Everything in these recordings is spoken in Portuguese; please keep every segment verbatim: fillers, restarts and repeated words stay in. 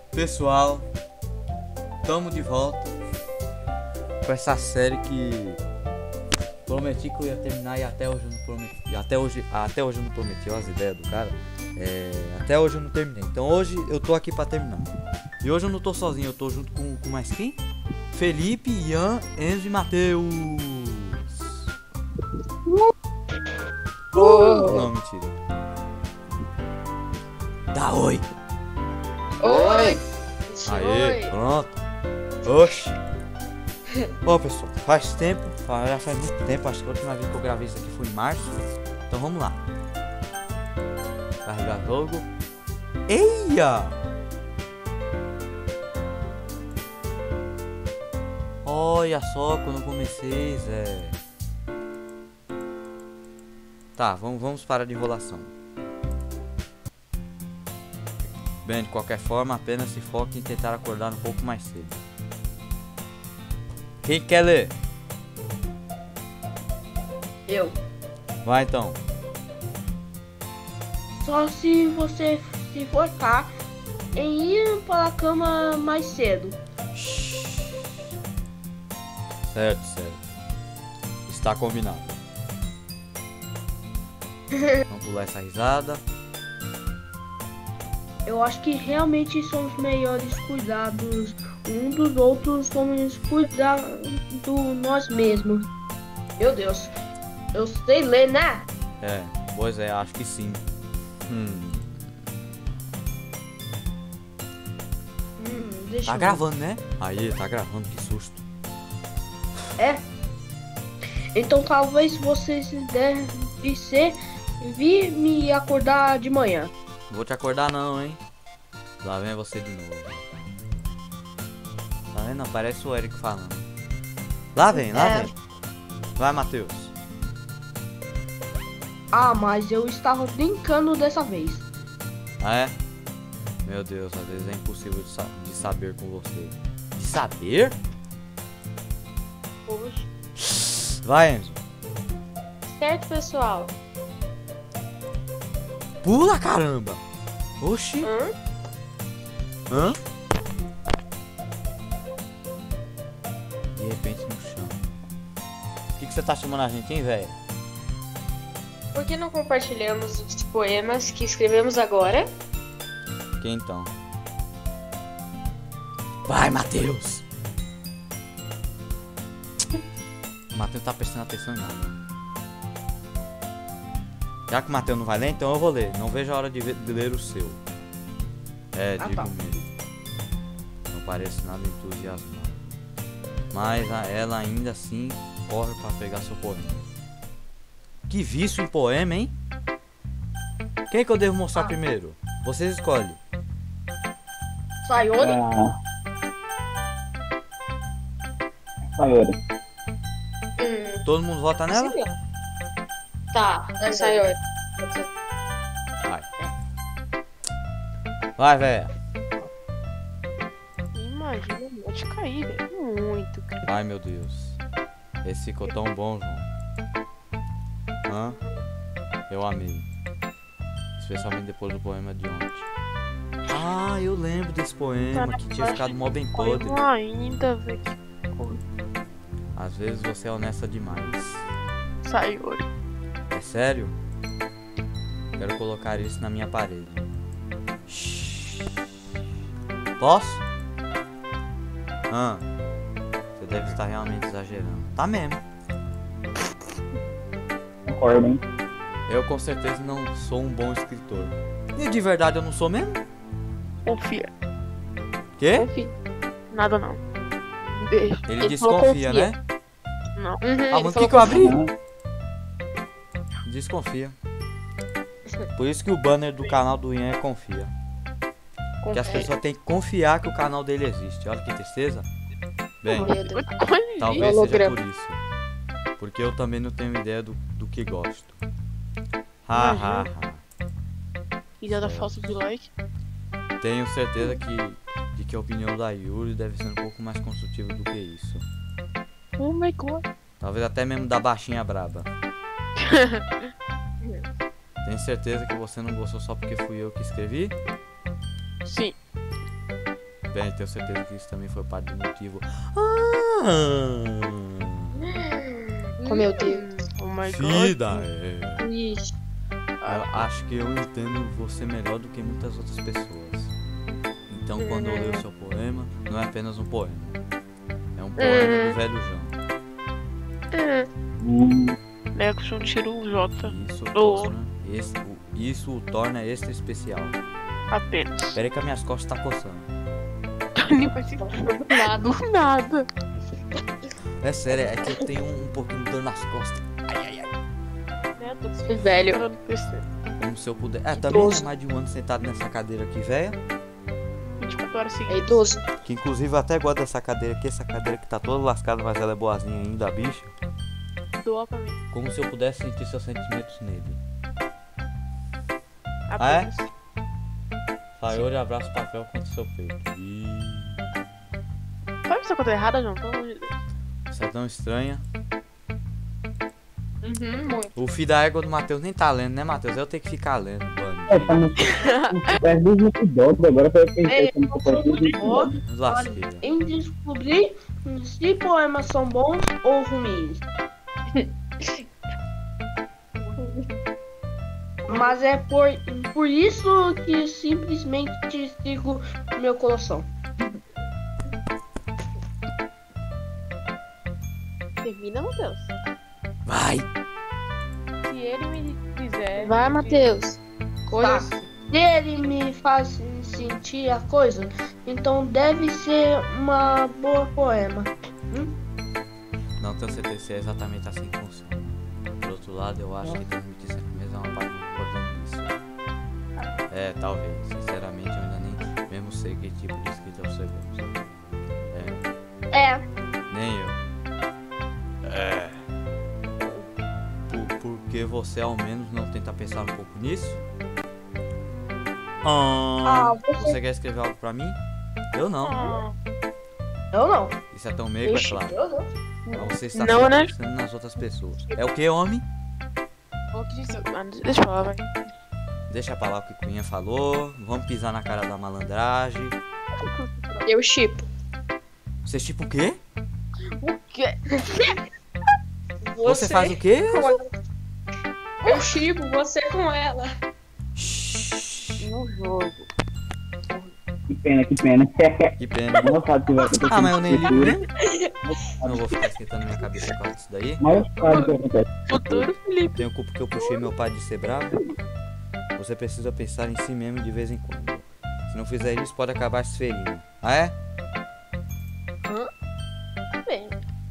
Pessoal, tamo de volta com essa série que prometi que eu ia terminar e até hoje eu não prometi. E até hoje, até hoje eu não prometi, olha as ideias do cara. É, até hoje eu não terminei. Então hoje eu tô aqui pra terminar. E hoje eu não tô sozinho, eu tô junto com, com mais quem? Felipe, Ian, Enzo e Matheus. Oh. Não, mentira. Dá oi. Oi! Aê, Oi. pronto. Oxi. Bom, pessoal, faz tempo, já faz muito tempo. Acho que a última vez que eu gravei isso aqui foi em março. Então vamos lá. Carregar jogo. Eia! Olha só quando eu comecei, Zé. Tá, vamos, vamos parar de enrolação. Bem, de qualquer forma, apenas se foque em tentar acordar um pouco mais cedo. Quem quer ler? Eu. Vai então. Só se você se focar em ir para a cama mais cedo. Certo, certo. Está combinado. Vamos pular essa risada. Eu acho que realmente somos melhores cuidados um dos outros, vamos cuidar do nós mesmos. Meu Deus, eu sei ler, né? É, pois é, acho que sim. Hum. Hum, deixa Tá eu ver. gravando, né? Aí, tá gravando, que susto. É. Então talvez vocês devem ser vir me acordar de manhã. Não vou te acordar não, hein? Lá vem você de novo. Tá vendo? Parece o Eric falando. Lá vem, lá É. vem. Vai, Matheus. Ah, mas eu estava brincando dessa vez. Ah, é? Meu Deus, às vezes é impossível de, sa de saber com você. De saber? Poxa. Vai, Enzo. Certo, pessoal? Pula, caramba! Oxi! Hã? Hã? De repente no chão. O que, que você tá chamando a gente, hein, velho? Por que não compartilhamos os poemas que escrevemos agora? Quem então? Vai, Matheus! O Matheus não tá prestando atenção em nada. Já que o Matheus não vai ler, então eu vou ler. Não vejo a hora de, ver, de ler o seu. É, Ah, digo tá. mesmo. Não parece nada entusiasmado. Mas a, ela ainda assim corre para pegar seu poema. Que vício em poema, hein? Quem que eu devo mostrar Ah. primeiro? Vocês escolhem. Sayori? Ah, Sayori. Hum, Todo mundo vota nela? sei lá. Tá, é Sayori. Vai. Vai, velho. Imagina o monte cair, velho. Muito, cara. Ai, meu Deus. Esse ficou tão bom, João. Hã? Eu amei. Especialmente depois do poema de ontem. Ah, eu lembro desse poema que tinha ficado mó bem podre. Ainda, velho. Às vezes você é honesta demais. Sayori. É sério? Quero colocar isso na minha parede. Shhh. Posso? Ah, você deve estar realmente exagerando. Tá mesmo. Concordo, hein? Eu com certeza não sou um bom escritor. E de verdade eu não sou mesmo? Confia. Quê? Confia. Nada não. Beijo. Ele Ele falou desconfia, confia. né? Não. Uhum, Ah, ele mas o que falou que eu abri? Aham. Desconfia. Por isso que o banner do canal do Ian é confia. Porque as Confia. pessoas têm que confiar que o canal dele existe. Olha que tristeza. Bem, Meu Deus. talvez seja holograma. por isso. Porque eu também não tenho ideia do, do que gosto. Ha, ha, ha. Ideia da falta de like. Tenho certeza que, de que a opinião da Yuri deve ser um pouco mais construtiva do que isso. Oh my god. Talvez até mesmo da baixinha braba. Tenho certeza que você não gostou só porque fui eu que escrevi? Sim. Bem, tenho certeza que isso também foi parte do motivo. Ah, Oh, meu Deus. Oh my Vida, god. é. Ixi. Eu acho que eu entendo você melhor do que muitas outras pessoas. Então, quando eu leio o seu poema, não é apenas um poema. É um poema do velho João. Hum, Nexon tira o J. Isso Oh. torna, esse, o- isso o torna extra especial. Apenas. Pera aí que as minhas costas tá coçando. Nem vai se nada. Do nada. É sério, é que eu tenho um, um pouquinho de dor nas costas. Ai, ai, ai. Né? Tô Que velho. esperando P C. Como se eu puder. É, também é idoso. mais de um ano sentado nessa cadeira aqui, velha. vinte e quatro horas É seguidas. idoso. Que inclusive eu até gosto dessa cadeira aqui. Essa cadeira que tá toda lascada, mas ela é boazinha ainda, a bicha. Doa pra mim. Como se eu pudesse sentir seus sentimentos nele. Ah, é? Apenas. Faior e abraço papel contra o seu peito. Ih, Sabe essa coisa errada, João? Pelo amor de Deus. isso é tão estranha. Uhum, muito. O filho da égua do Matheus nem tá lendo, né, Matheus? Eu tenho que ficar lendo, é, bandido. tá no. É muito idoso, agora eu pensei como se fosse muito idoso. Lasqueira. Em descobrir se poemas são bons ou ruins. Mas é por, por isso que simplesmente sigo meu coração. Termina, Matheus. Vai! Se ele me quiser. Vai, Matheus. Tá. Coisas. Se ele me faz sentir a coisa, então deve ser uma boa poema. Não tenho certeza se é exatamente assim que funciona. Por outro lado, eu acho que transmitir sentimento é uma parte muito importante disso. É, talvez. Sinceramente, eu ainda nem mesmo sei que tipo de escrita você gosta. É, É, nem eu. É. Por, porque você ao menos não tenta pensar um pouco nisso? Ah, Ah, você- você quer escrever algo pra mim? Eu não. Ah, eu não. Isso é tão meio, é Ixi, claro. Eu não. Mas você está Não, sempre né? pensando nas outras pessoas. É o que, homem? o que disse? Ah, deixa eu falar, vai. Deixa pra lá o que o Cunha falou. Vamos pisar na cara da malandragem. Eu chipo. Você tipo o quê? O quê? Você, faz o quê? com ela. Eu chipo você com ela. No jogo. Que pena, que pena. Que pena. Não sabe se vai acontecer. Ah, mas eu nem no ligo, futuro. né? Não vou ficar esquentando minha cabeça com isso daí. Mas sabe o que acontece. Futuro, Felipe. Tenho culpa que eu puxei meu pai de ser bravo. Você precisa pensar em si mesmo de vez em quando. Se não fizer isso, pode acabar se ferindo. Ah, é? Bem.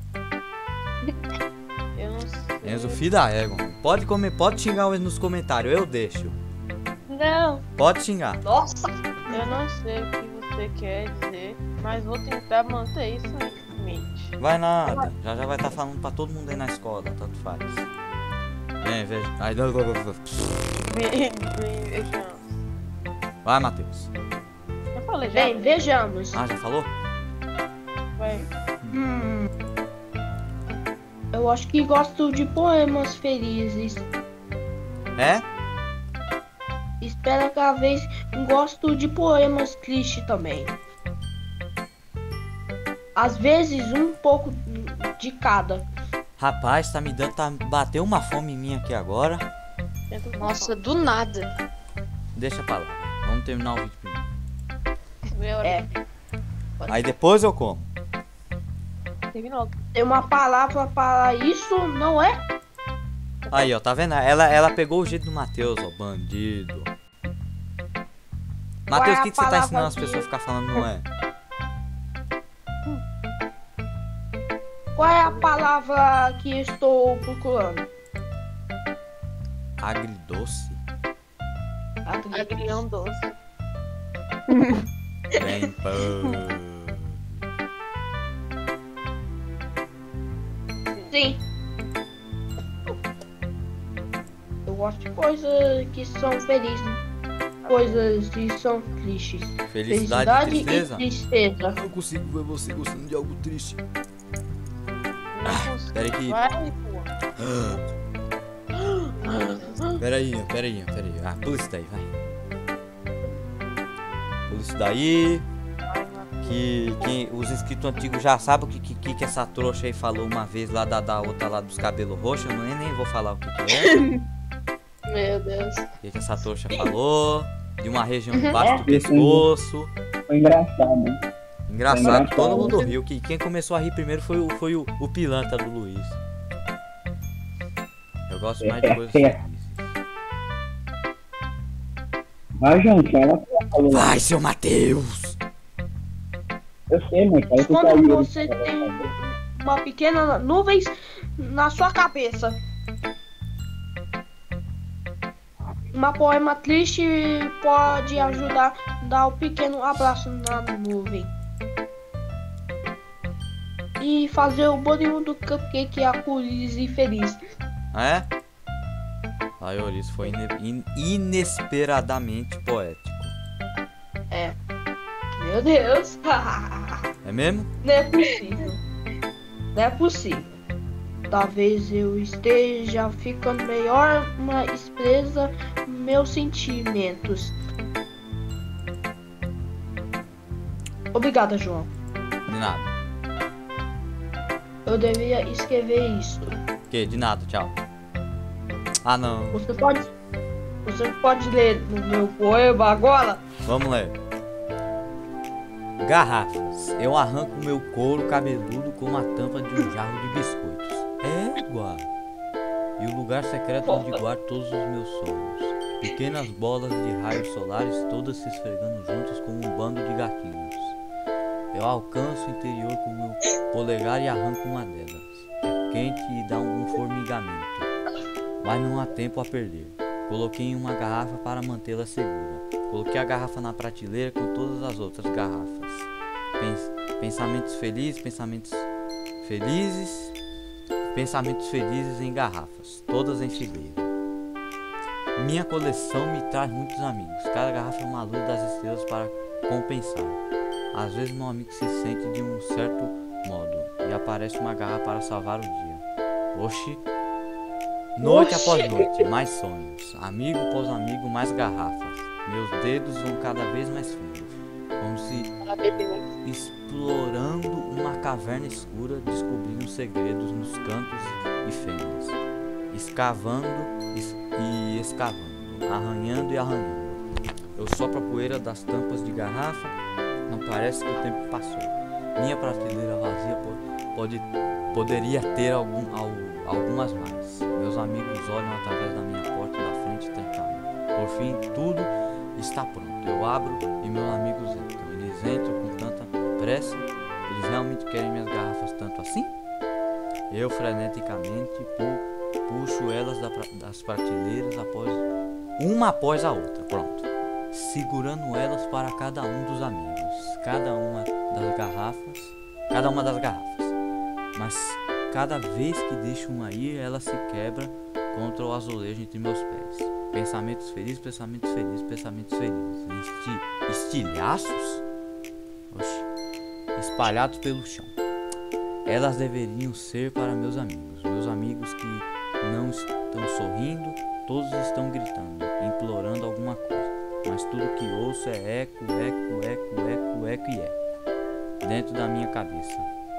Eu não sei. Enzo, filho da égua. Pode comer, pode xingar o Enzo nos comentários, eu deixo. Não. Pode xingar. Nossa, Eu não sei o que você quer dizer, mas vou tentar manter isso em mente. Vai nada. Já já vai estar falando pra todo mundo aí na escola, tanto faz. Vem, veja. Aí, Vem- vem- vejamos. vai, Matheus. Eu falei já. bem, vejamos. Ah, já falou? Vai. Hum, eu acho que gosto de poemas felizes. É? Espero cada vez gosto de poemas tristes também. Às vezes um pouco de cada. Rapaz, tá me dando. Tá, bateu uma fome em mim aqui agora. Tenta Nossa, do nada. Deixa pra lá. Vai. Vamos terminar o vídeo primeiro. ver a hora É. que Aí depois eu como. terminou. Tem uma palavra para isso, não é? Aí, ó, tá vendo? Ela, ela pegou o jeito do Matheus, ó, bandido. Matheus, é o a que, que você tá palavra ensinando as que- pessoas a ficar falando não é? Qual é a palavra que estou procurando? Agridoce? Agrião doce. Bem, pô. Sim. Eu gosto de coisas que são felizes, coisas que são tristes. Felicidade e tristeza? e tristeza. Não consigo ver você gostando de algo triste. Não consigo. Pera aí que... Vai, pô. Pera aí, pera aí, pera aí. Ah, pula isso daí, vai. Pula isso daí. Vai, Que, que os inscritos antigos já sabem o que, que, que essa trouxa aí falou uma vez lá da, da outra lá dos cabelos roxos. Eu nem, nem vou falar o que, que é. Meu Deus. O que, que essa trouxa falou. De uma região debaixo do pescoço. Foi engraçado, né? Engraçado, Foi engraçado. todo mundo riu. Que, quem começou a rir primeiro foi o, foi o, o pilantra do Luiz. Eu gosto mais de coisas felizes. Vai, João, fala o que ela falou. Vai, seu Matheus! Eu sei, mas fala o que Quando saiu. você tem uma pequena nuvem na sua cabeça. Uma poema triste pode ajudar a dar um pequeno abraço na nuvem. E fazer o bolinho do cupcake arco-íris e feliz. É? A Eurice foi ine in inesperadamente poético. É. Meu Deus. É mesmo? Não é possível. Não é possível. Talvez eu esteja ficando melhor, uma expressa meus sentimentos. Obrigada, João. De nada. Eu devia escrever isso. Que? De nada, tchau. Ah, não. Você pode. Você pode ler no meu poema agora? Vamos ler. Garrafas. Eu arranco meu couro cabeludo com a tampa de um jarro de biscoitos. Égua. E o lugar secreto onde guardo todos os meus sonhos. Pequenas bolas de raios solares, todas se esfregando juntas como um bando de gatinhos. Eu alcanço o interior com meu polegar e arranco uma delas. É quente e dá um formigamento. Mas não há tempo a perder. Coloquei em uma garrafa para mantê-la segura. Coloquei a garrafa na prateleira com todas as outras garrafas. Pens pensamentos felizes, pensamentos felizes, pensamentos felizes em garrafas, todas em fileira. Minha coleção me traz muitos amigos. Cada garrafa é uma luz das estrelas para compensar. Às vezes meu amigo se sente de um certo modo e aparece uma garrafa para salvar o dia. Oxi. Noite Oxi. após noite, mais sonhos. Amigo após amigo, mais garrafas. Meus dedos vão cada vez mais fundos, como se explorando uma caverna escura, descobrindo segredos nos cantos e fendas. Escavando es e escavando, arranhando e arranhando. Eu sopro a poeira das tampas de garrafa, não parece que o tempo passou. Minha prateleira vazia pode, pode, poderia ter algum, al, algumas mais. Meus amigos olham através da minha porta da frente trancada. Por fim, tudo está pronto. Eu abro e meus amigos entram. Eles entram com tanta pressa. Eles realmente querem minhas garrafas tanto assim? Eu freneticamente pu puxo elas da pra das prateleiras após uma após a outra. Pronto. Segurando elas para cada um dos amigos. Cada uma das garrafas. Cada uma das garrafas. Mas cada vez que deixo uma ir, ela se quebra contra o azulejo entre meus pés. Pensamentos felizes, pensamentos felizes, pensamentos felizes. Esti estilhaços? Oxi. Espalhados pelo chão. Elas deveriam ser para meus amigos. Meus amigos que não estão sorrindo, todos estão gritando, implorando alguma coisa. Mas tudo que ouço é eco, eco, eco, eco, eco e eco. Dentro da minha cabeça.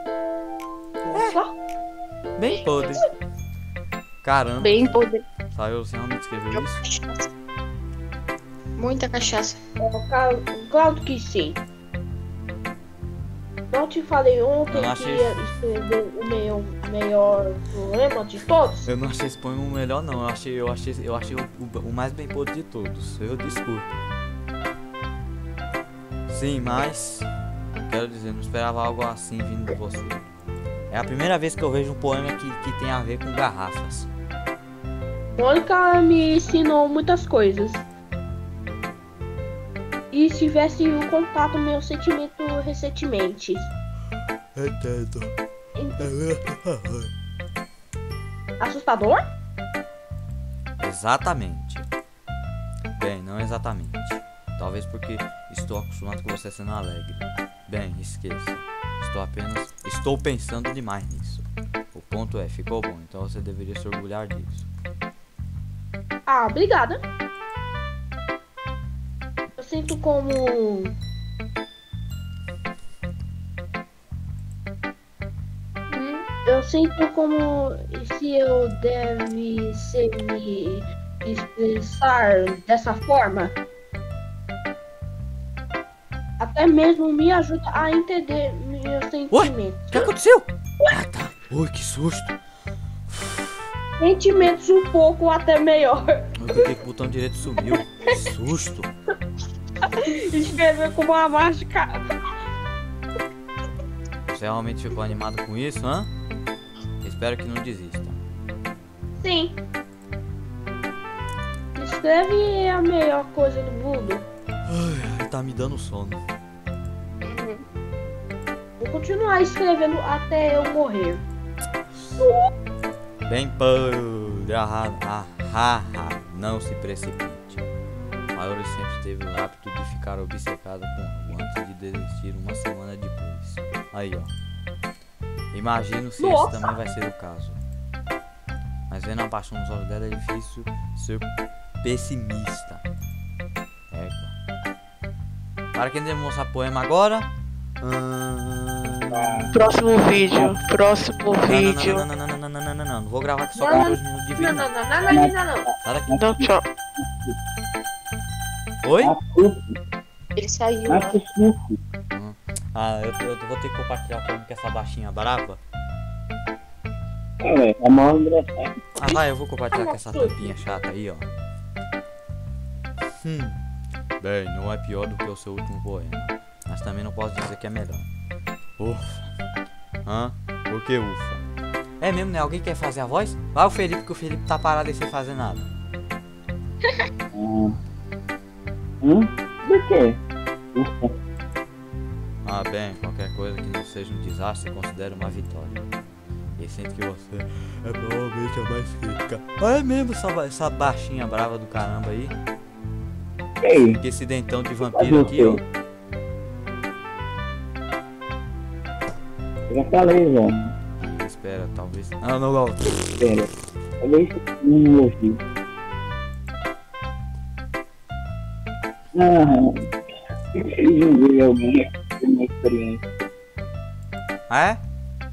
Nossa. Bem podre. Caramba. Bem poder. Saiu, você realmente escreveu isso? Muita cachaça. É, claro, claro que sim. Não te falei ontem Eu não que achei- ia escrever o meu melhor poema de todos? Eu não achei esse poema o melhor não. Eu achei, eu achei, eu achei o, o, o mais bem podre de todos. Eu desculpo. Sim, mas quero dizer, não esperava algo assim vindo de você. É a primeira vez que eu vejo um poema que, que tem a ver com garrafas. Mônica me ensinou muitas coisas. E se tivesse o contato meu sentimento recentemente. Entendo. Assustador? Exatamente. Bem, não exatamente. Talvez porque estou acostumado com você sendo alegre. Bem, esqueça. Estou apenas... Estou pensando demais nisso. O ponto é, ficou bom, então você deveria se orgulhar disso. Ah, obrigada. Eu sinto como eu sinto como se eu deve ser me expressar dessa forma. Até mesmo me ajuda a entender meus sentimentos. O que aconteceu? Ah, tá. Ui, que susto. Sentimentos um pouco até melhor. Eu cliquei que o botão direito sumiu. Que susto. Escrever com uma mágica. Você realmente ficou animado com isso, hã? Espero que não desista. Sim. Escreve é a melhor coisa do mundo. Ai, tá me dando sono. Vou continuar escrevendo até eu morrer. Bem podre, ah, ah, ah, ah, não se precipite. Mayuri sempre teve o hábito de ficar obcecado com algo antes de desistir uma semana depois. Aí, ó. Imagino se Nossa. esse também vai ser o caso. Mas vendo a paixão nos olhos dela é difícil ser pessimista. É, para quem deve mostrar poema agora. Hum... Próximo vídeo. Próximo vídeo. Não, não, não, não, não, não, não, não, não, não vou gravar que só Não, quatorze minutos de vídeo. Não, não, não, não, não, não, não. Sai daqui. Então, tchau. Oi? Ele saiu. Mas Né? que susto. Ah, eu, eu vou ter que compartilhar o poema com essa baixinha brava. É, é mó engraçado. Ah, vai, eu vou compartilhar com essa tampinha chata aí, ó. Hum. Bem, não é pior do que o seu último poema. Mas também não posso dizer que é melhor. Ufa. Hã? Por que ufa? É mesmo, né? Alguém quer fazer a voz? Vai o Felipe, que o Felipe tá parado aí sem fazer nada. Hum? Hum? Por quê? Ufa. Ah, bem, qualquer coisa que não seja um desastre, considere uma vitória. E sinto que você é provavelmente a mais crítica. Ah, é mesmo essa, essa baixinha brava do caramba aí? Ei, Que esse dentão de vampiro aqui, ó. eu já falei, velho. Espera, talvez. Ah, não, não. Espera. Talvez não ouvi. Ah, eu não vi alguém ter uma experiência. Ah, é?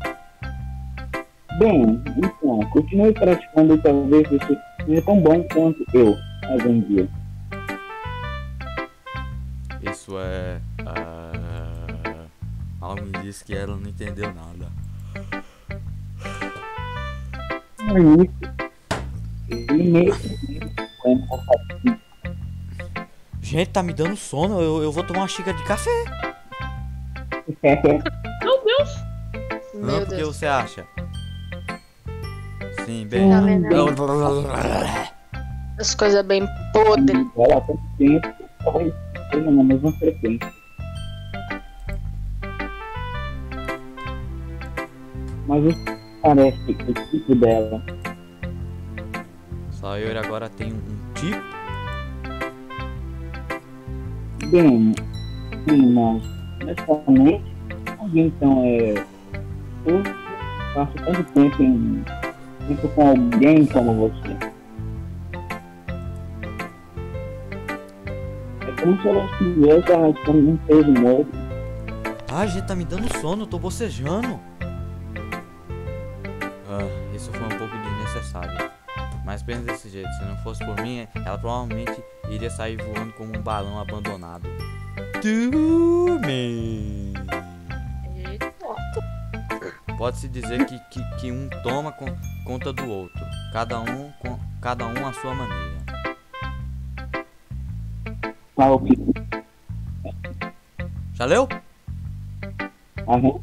Bem, então, continue praticando e talvez você seja tão bom quanto eu, algum dia. Isso é. ah, Algo me disse que ela não entendeu nada. É isso. E mesmo Gente, tá me dando sono. Eu, eu vou tomar uma xícara de café. Meu Deus. Não, Meu porque Deus. você acha? Sim, bem. Tá vendo aí? As coisas bem podres. Ela há tanto tempo, talvez esteja na mesma frequência. Mas isso parece o tipo dela. Só eu agora tem um tipo. Bem, sim, mas honestamente, alguém então é. Eu passo tanto tempo em tempo com alguém como você. É como se ela estivesse arrastando um peso morto. Ah, gente, tá me dando sono. Eu tô bocejando. Ah, isso foi um pouco desnecessário. Mas pensa desse jeito, se não fosse por mim, ela provavelmente iria sair voando como um balão abandonado. Turme. Pode-se dizer que, que, que um toma com, conta do outro, cada um com cada um à sua maneira. Ah, o que? Já leu? Aham.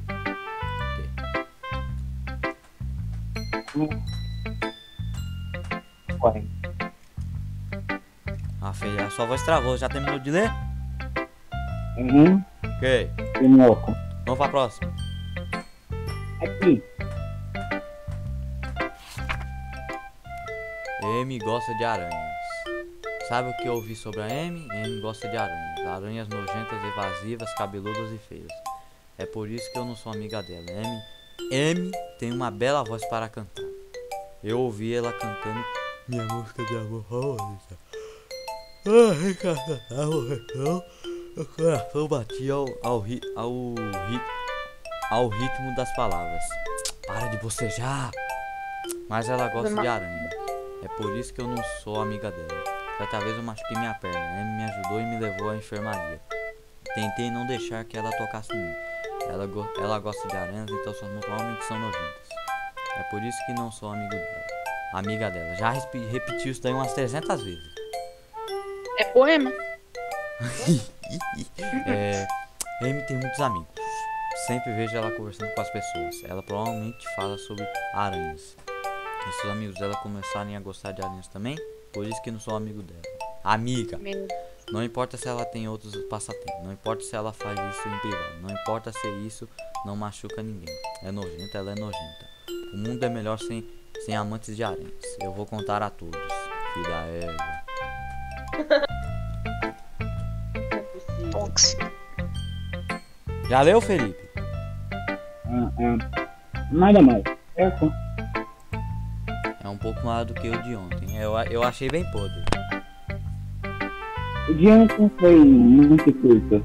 Ué, Ah, filha, a sua voz travou. Já terminou de ler? uhum, Ok. de novo. Vamos pra próxima. Aqui. M gosta de aranhas. Sabe o que eu ouvi sobre a M? M gosta de aranhas. Aranhas nojentas, evasivas, cabeludas e feias. É por isso que eu não sou amiga dela. M, M tem uma bela voz para cantar. Eu ouvi ela cantando minha música de amor favorita. Ai, cara, o coração batia ao, ao, ri, ao, ri, ao ritmo das palavras. Para de bocejar. Mas ela gosta Foi de aranha. É por isso que eu não sou amiga dela. Certa vez eu machuquei minha perna. Ela me ajudou e me levou à enfermaria. Tentei não deixar que ela tocasse em mim. Ela, go ela gosta de aranhas, então suas mãos provavelmente são nojentas. É por isso que não sou amigo dela. Amiga dela. Já repetiu isso daí umas trezentas vezes. É poema? É, Amy tem muitos amigos. Sempre vejo ela conversando com as pessoas. Ela provavelmente fala sobre aranhas. E se os amigos dela começarem a gostar de aranhas também, por isso que não sou amigo dela. Amiga. Meu. Não importa se ela tem outros passatempos. Não importa se ela faz isso em privado. Não importa se isso não machuca ninguém. É nojenta, ela é nojenta. O mundo é melhor sem, sem amantes de aranhas. Eu vou contar a todos. Filho da égua. Fox. Já leu, Felipe? Ah, ah, nada mais. Certo? É um pouco maior do que o de ontem. Eu, eu achei bem podre. O dia ontem foi muito curto.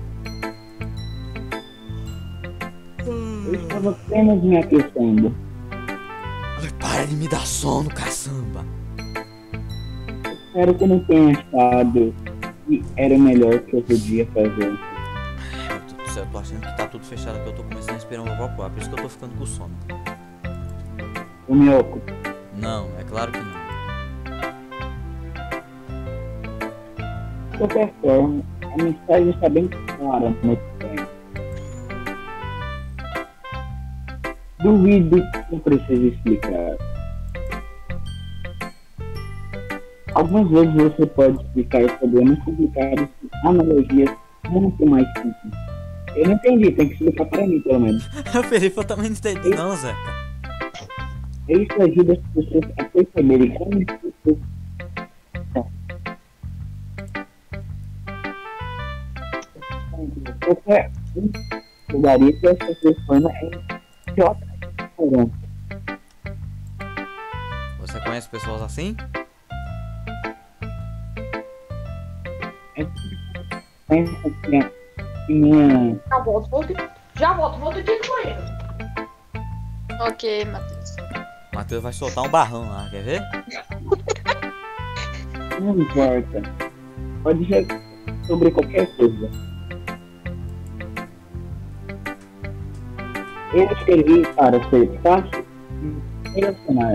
Eu estava apenas me aquecendo. Ai, para de me dar sono, caçamba. Espero que não tenha achado que era o melhor que eu podia fazer. Meu Deus do céu, eu tô achando que tá tudo fechado aqui. Eu tô começando a esperar o meu próprio ar. Por isso que eu tô ficando com sono. O me ocupo. Não, é claro que não. De qualquer forma, a mensagem está bem clara no tempo. Duvido que não precise explicar. Algumas vezes você pode explicar problemas complicados com analogias muito mais simples. Eu não entendi, tem que explicar para mim, pelo menos. O Felipe, eu também não entendi não, Zeca. Isso ajuda as pessoas a perceberem como as pessoas são. Qualquer um lugaria que essa pessoa é idiota. Você conhece pessoas assim? Pensa que a minha Já volto, volto. Já volto, volto aqui no banheiro. Ok, Matheus. Matheus vai soltar um barrão lá, quer ver? não importa. Pode ser sobre qualquer coisa. Eu escrevi para ser fácil e relacionar.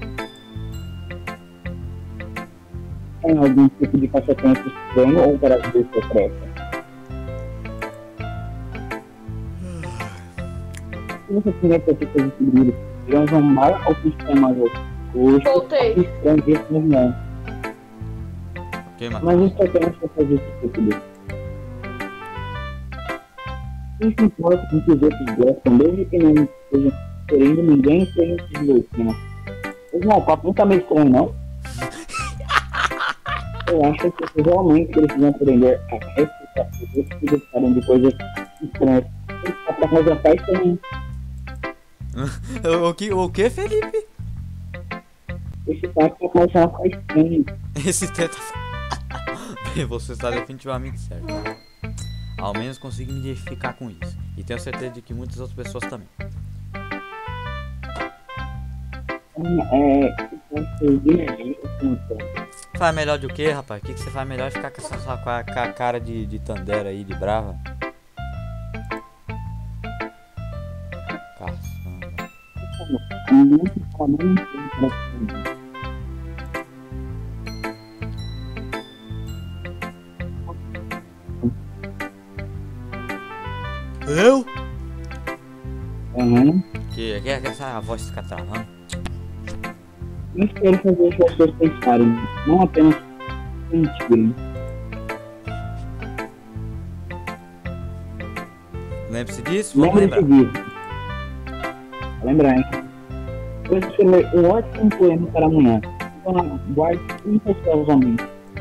Tem algum tipo de passatempo estranho ou para ver secreta? Se você tiver qualquer coisa segura, irão zombar ou sistemas ou Voltei. estranhos não. Ok, Matheus. Mas isso apenas para fazer esse tipo de. Não se importa com que os outros gostam, desde que não estejam querendo ninguém esteja se divertindo. Mas não, o papo não tá meio estranho, não. Eu acho que vocês realmente precisam aprender a respeitar os outros que gostaram de coisas estranhas. Só pra resgatar isso também. O que, o que, Felipe? Esse papo tá começando a ficar estranho. Esse teta. Bem, você está definitivamente certo. Ao menos consigo me identificar com isso. E tenho certeza de que muitas outras pessoas também. É. É. Faz melhor do que, rapaz? O que, que você faz melhor ficar com essa sua com a, com a cara de, de Tandera aí, de brava? Caçamba. Eu? Uhum. Que, que, que essa voz fica travando? Eu quero fazer as pessoas pensarem, não apenas sentirem. Lembre-se disso? Vamos Lembre-se lembrar. disso. Lembrar, hein? Vou escrever um ótimo poema para amanhã. Então, guarde impetuosamente.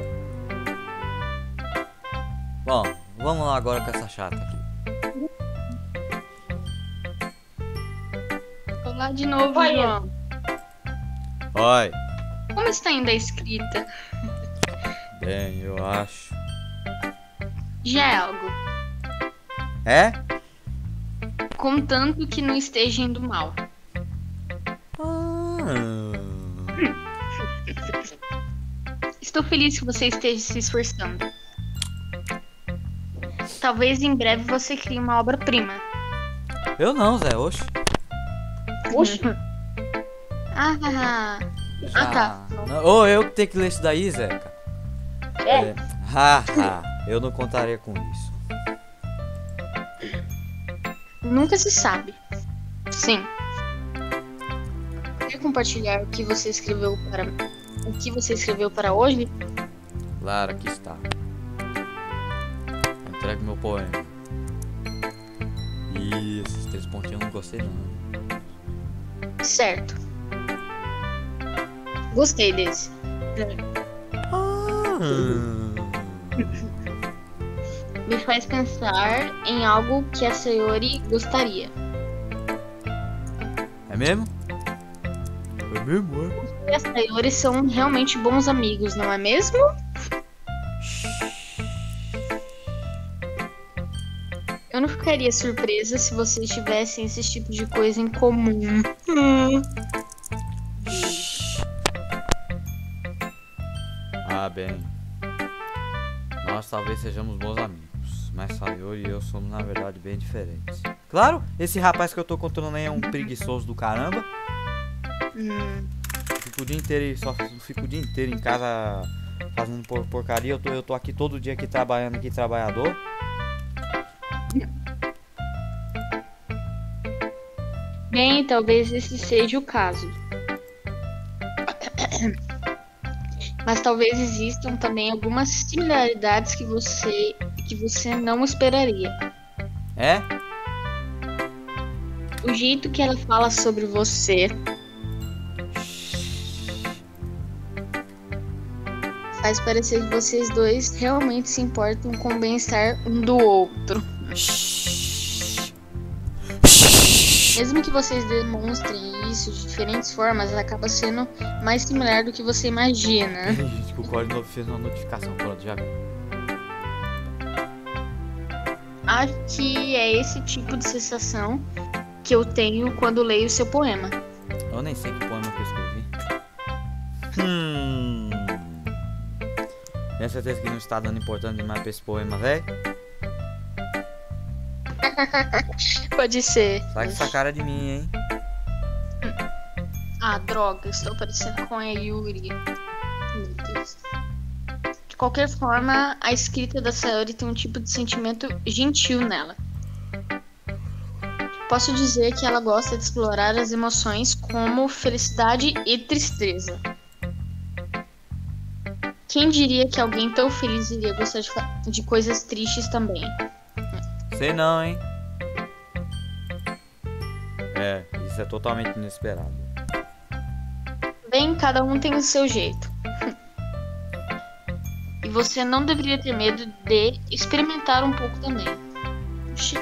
Bom, vamos lá agora com essa chata aqui. Olá de novo, Vai, João. Oi. Como está indo a escrita? Bem, eu acho. Já é algo. É? Contanto que não esteja indo mal. Ah. Estou feliz que você esteja se esforçando. Talvez em breve você crie uma obra-prima. Eu não, Zé, oxe. Oxi, Ah, ah, ah, tá. Não, ou eu que tenho que ler isso daí, Zeca. é. É. Haha, eu não contaria com isso. Nunca se sabe. Sim. Quer compartilhar o que você escreveu para o que você escreveu para hoje? Claro, aqui está. Entregue meu poema. Ih, esses três pontinhos eu não gostei não. Certo. Gostei desse. Ah. Me faz pensar em algo que a Sayori gostaria. É mesmo? É mesmo, é? E a Sayori são realmente bons amigos, não é mesmo? Eu não ficaria surpresa se vocês tivessem esse tipo de coisa em comum. Hum. Ah, bem. Nós talvez sejamos bons amigos, mas Sayori e eu somos na verdade bem diferentes. Claro, esse rapaz que eu tô controlando aí é um preguiçoso do caramba. Hum. Fico o dia inteiro e só fico o dia inteiro em casa fazendo por- porcaria. Eu tô, eu tô aqui todo dia aqui trabalhando aqui, trabalhador. Bem, talvez esse seja o caso. Mas talvez existam também algumas similaridades que você que você não esperaria. É? O jeito que ela fala sobre você faz parecer que vocês dois realmente se importam com o bem-estar um do outro. Mesmo que vocês demonstrem isso de diferentes formas, acaba sendo mais similar do que você imagina. Gente, que o código fez uma notificação. Pronto, já vi. Acho que é esse tipo de sensação que eu tenho quando leio seu poema. Eu nem sei que poema que eu escrevi. Hum. Tenho certeza que não está dando importância demais pra esse poema, velho? Pode ser. Sai com essa cara de mim, hein? Ah, droga, estou parecendo com a Yuri. Meu Deus. De qualquer forma, a escrita da Sayori tem um tipo de sentimento gentil nela. Posso dizer que ela gosta de explorar as emoções como felicidade e tristeza. Quem diria que alguém tão feliz iria gostar de, fa- de coisas tristes também? Sei não, hein? É, isso é totalmente inesperado. Bem, cada um tem o seu jeito. E você não deveria ter medo de experimentar um pouco também. Oxi.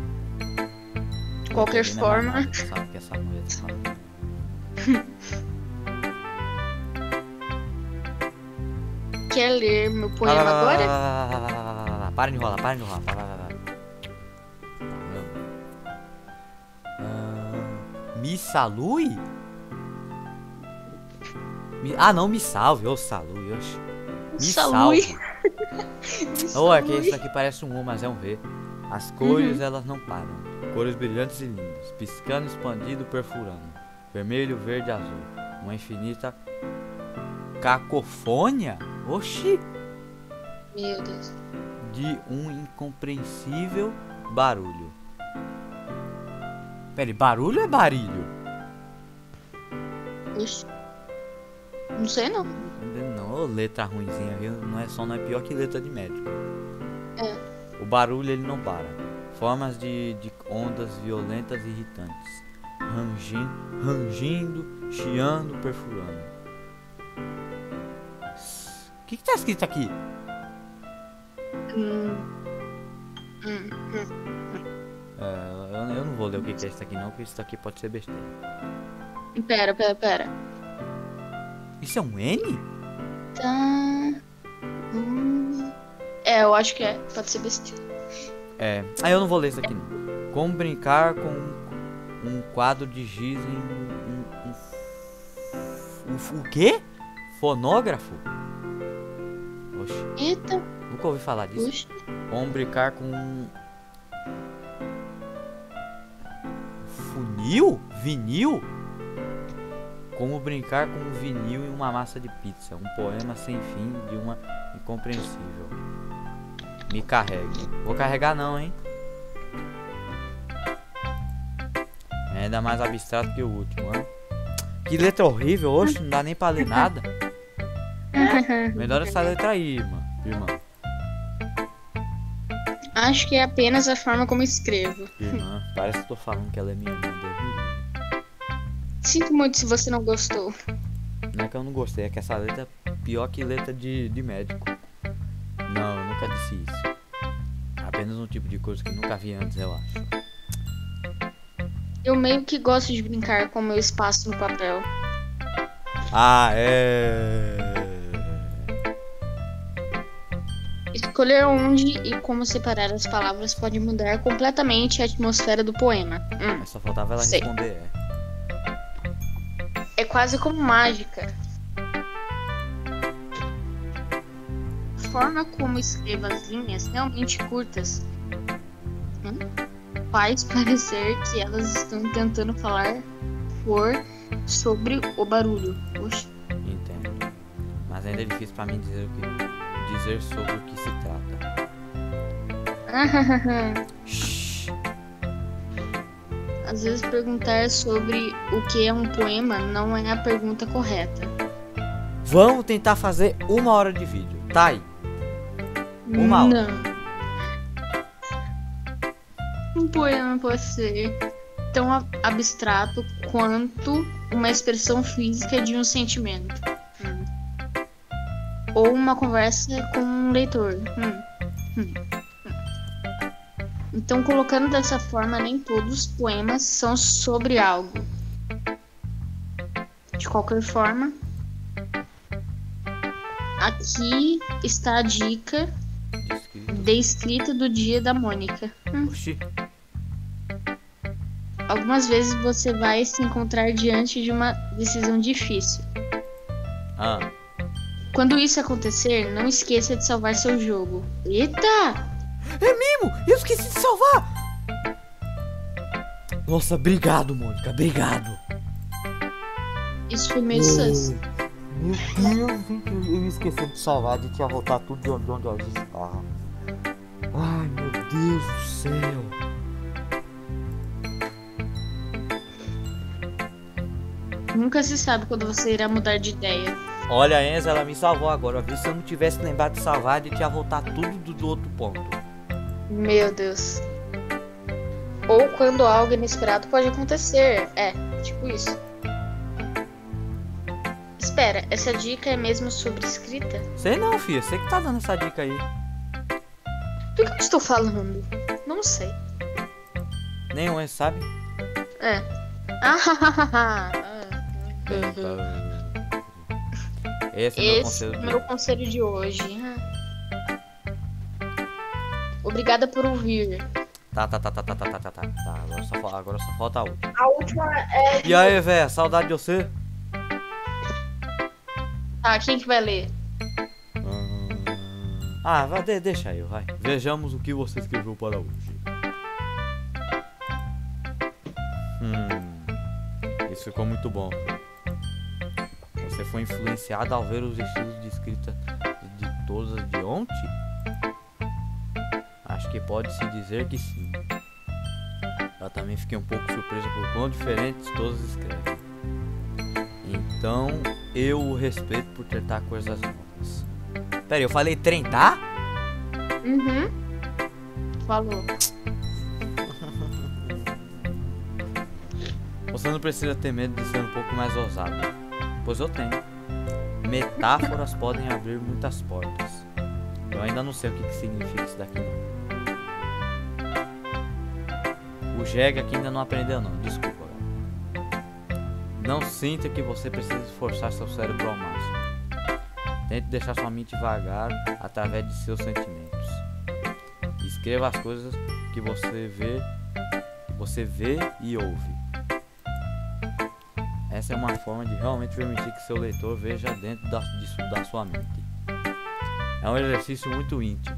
De qualquer Não forma, nada, sabe o que essa mulher tá falando. quer ler meu poema Lá, lá, lá, agora? lá, lá, lá, lá, lá, lá, lá. Para de enrolar, para de enrolar. Vai, vai, vai, vai. Ah, me salue? Me- Ah, não, me salve. Ô, salue, oxe. Me Salue. salve. Ô, é que isso aqui parece um U, mas é um V. As cores, elas não param. Cores brilhantes e lindas. Piscando, expandido, perfurando. Vermelho, verde, azul. Uma infinita cacofônia? Oxi! Meu Deus. De um incompreensível barulho. Pera aí, barulho ou é barilho? Oxi. Não sei não. Não, ô, letra ruimzinha, viu? Não é só, não é pior que letra de médico. É. O barulho ele não para. Formas de, de ondas violentas e irritantes. Rangindo, rangindo, chiando, perfurando. O que que tá escrito aqui? Hum. Hum, hum. É, eu, eu não vou ler o que que é isso aqui não, porque isso aqui pode ser besteira. Pera, pera, pera. Isso é um N? Tá. Hum. É, eu acho que é. Pode ser besteira. É. Ah, eu não vou ler isso aqui não. Como brincar com um, um quadro de giz em um, um O, o quê? Fonógrafo? Oxi, Eita, nunca ouvi falar disso. puxa. Vamos brincar com um funil? Vinil? Como brincar com um vinil e uma massa de pizza. Um poema sem fim de uma incompreensível. Me carregue. Vou carregar não, hein? É ainda mais abstrato que o último, hein? Que letra horrível. Oxe, não dá nem pra ler nada. Melhor essa letra aí, irmã. Irmã. Acho que é apenas a forma como escrevo. Irmã. Parece que eu tô falando que ela é minha irmã. Deus me livre. Sinto muito se você não gostou. Não é que eu não gostei, é que essa letra é pior que letra de, de médico. Não, eu nunca disse isso. Apenas um tipo de coisa que nunca vi antes, eu acho. Eu meio que gosto de brincar com o meu espaço no papel. Ah, é. Escolher onde e como separar as palavras pode mudar completamente a atmosfera do poema. Hum, Só faltava ela Sei. responder, é. é quase como mágica. A forma como escrevo as linhas realmente curtas hum, faz parecer que elas estão tentando falar por sobre o barulho. Oxe. Entendo. Mas ainda é difícil pra mim dizer o que dizer sobre o que se trata. Shhh. Às vezes perguntar sobre o que é um poema não é a pergunta correta. Vamos tentar fazer uma hora de vídeo. Tá aí. Uma hora. Não. Um poema pode ser tão ab- abstrato quanto uma expressão física de um sentimento. Hum. Ou uma conversa com um leitor. Hum. Hum. Hum. Então, colocando dessa forma, nem todos os poemas são sobre algo. De qualquer forma, aqui está a dica Escrito. de escrita do dia da Mônica. Hum. Oxi. Algumas vezes você vai se encontrar diante de uma decisão difícil. Ah. Quando isso acontecer, não esqueça de salvar seu jogo. Eita! É mesmo! Eu esqueci de salvar! Nossa, obrigado, Mônica. Obrigado. Isso foi meio sus. Meu Deus, gente, eu eu esqueci de salvar. A gente ia voltar tudo de onde, onde a gente estava. Ai, meu Deus do céu. Nunca se sabe quando você irá mudar de ideia. Olha, a Enza, ela me salvou agora. Viu? Se eu não tivesse lembrado de salvar, a gente ia voltar tudo do, do outro ponto. Meu Deus. Ou quando algo inesperado pode acontecer. É, tipo isso. Espera, essa dica é mesmo sobre escrita? Sei não, filha. Você que tá dando essa dica aí. Do que eu estou falando? Não sei. Nenhum, Enza, sabe? É. Ah, Esse é o meu Esse conselho. é o de- meu conselho de hoje. Obrigada por ouvir. Tá, tá, tá, tá, tá, tá, tá, tá, tá. Tá, agora só, fa- agora só falta a última. A última é. E aí, véia, saudade de você? Tá, quem que vai ler? Ah, vai, de- deixa eu, vai. Vejamos o que você escreveu para hoje. Hum, isso ficou muito bom. Você foi influenciado ao ver os estilos de escrita de, de todas de ontem? Acho que pode-se dizer que sim. Eu também fiquei um pouco surpresa por quão diferentes todos escrevem. Então, eu o respeito por tentar coisas novas. Pera aí, eu falei tentar? Uhum. Falou. Você não precisa ter medo de ser um pouco mais ousado, pois eu tenho. Metáforas podem abrir muitas portas. Eu ainda não sei o que, que significa isso daqui não. O Jeg aqui ainda não aprendeu não, desculpa, galera. Não sinta que você precisa esforçar seu cérebro ao máximo. Tente deixar sua mente vagar através de seus sentimentos. Escreva as coisas que você vê, que você vê e ouve. Essa é uma forma de realmente permitir que seu leitor veja dentro da, disso, da sua mente. É um exercício muito íntimo.